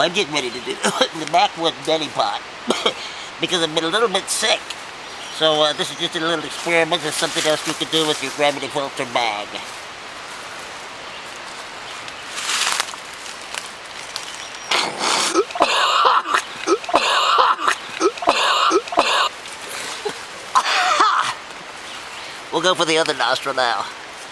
I'm getting ready to do the backwood neti pot because I've been a little bit sick. So this is just a little experiment. There's something else you can do with your gravity filter bag. We'll go for the other nostril now.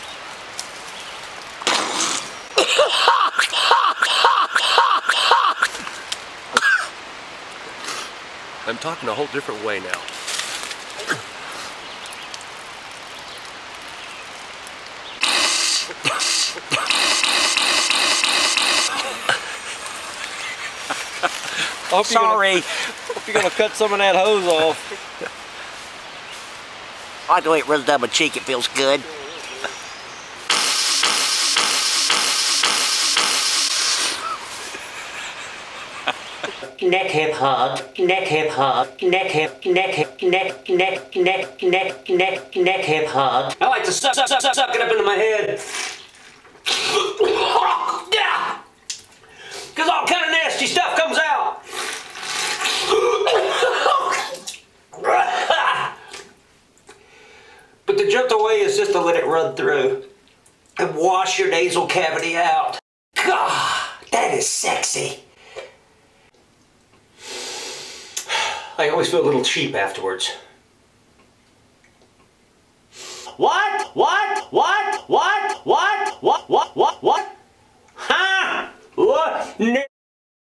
I'm talking a whole different way now. Sorry. Hope you're gonna cut some of that hose off. I like the way it runs down my cheek. It feels good. Neti Pot, Neti Pot, Neti Pot. I like to suck it up into my head. Yeah! Because all kind of nasty stuff comes out. But the gentle way is just to let it run through and wash your nasal cavity out. God, that is sexy. I always feel a little cheap afterwards. What? What? What? What? What? What? What? What? What? Huh? What?